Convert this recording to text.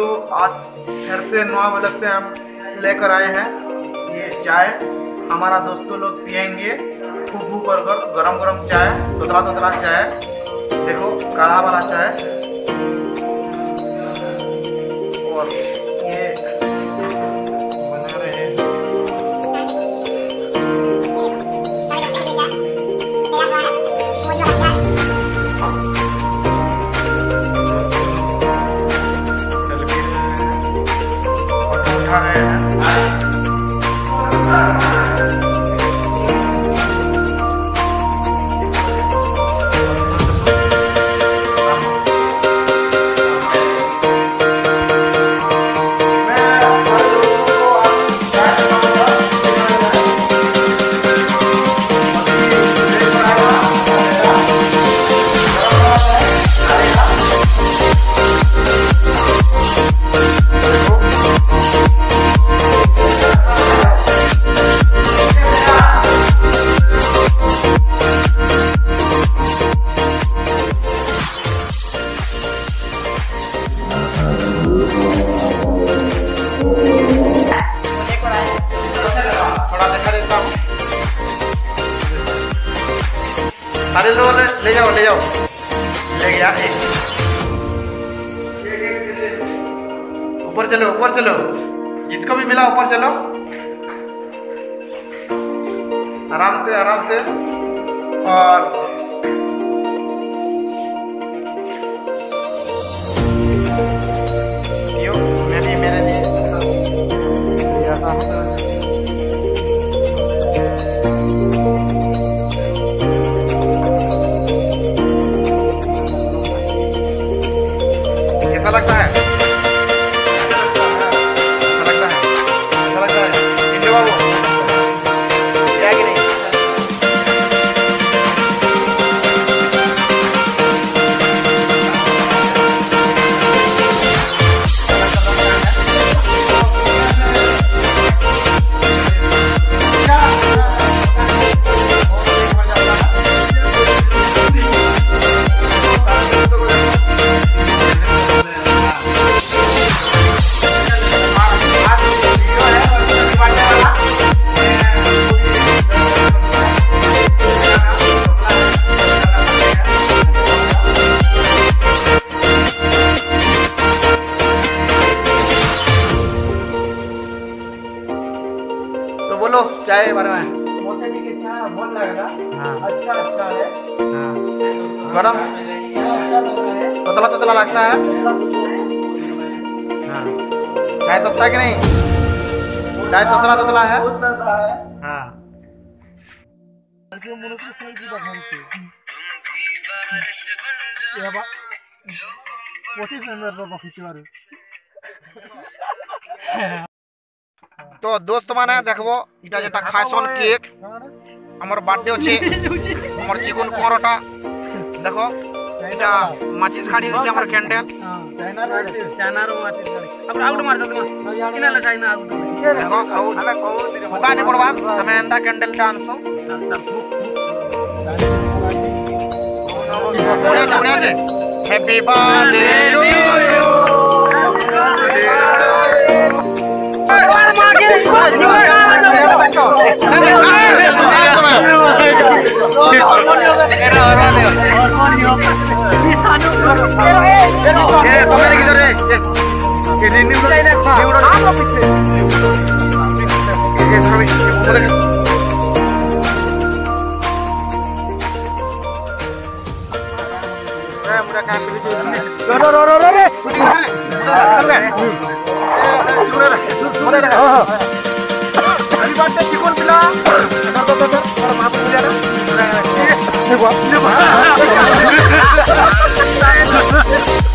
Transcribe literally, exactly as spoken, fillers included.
दोस्तों, आज फिर से नवा व्लॉग से हम लेकर आए हैं ये चाय। हमारा दोस्तों लोग पियेंगे फू फू कर कर गरम गरम चाय, तोतला तोतला चाय। देखो काला वाला चाय। और ये बना रहे हैं उठा रहे हैं। अरे लो ले जाओ ले जाओ ले गया एक। ऊपर चलो ऊपर चलो, जिसको भी मिला ऊपर चलो। आराम से आराम से। और यो मैंने मेरे लिए लिया था। कैसा लगता है? ऐसा लगता है? ऐसा लगता है? इंदु बाबू क्या कि नहीं? तो बोलो चाय बारे में। मोटे जी के चाय बहुत लग रहा। हाँ अच्छा अच्छा है। हाँ गरम तोतला तोतला लगता है। हाँ चाय तोतला कि नहीं? चाय तोतला तोतला है। हाँ पच्चीस नंबर खिंचवार। तो दोस्त माने देखबो इटा जेटा खाइसन केक हमर बर्थडे अछि। हमर चिकन परोटा देखो इटा माचिस खाड़ी होछि। हमर कैंडल चाइना रो चाइना रो माचिस खाड़ी अब आउट मार जल्दी में किना ले चाइना आउट देखो सब हमें कहू मुका नहीं पड़बा। हमें अंदा कैंडल डांसो बढ़िया से बढ़िया से। Happy birthday to you. Chicken पिला और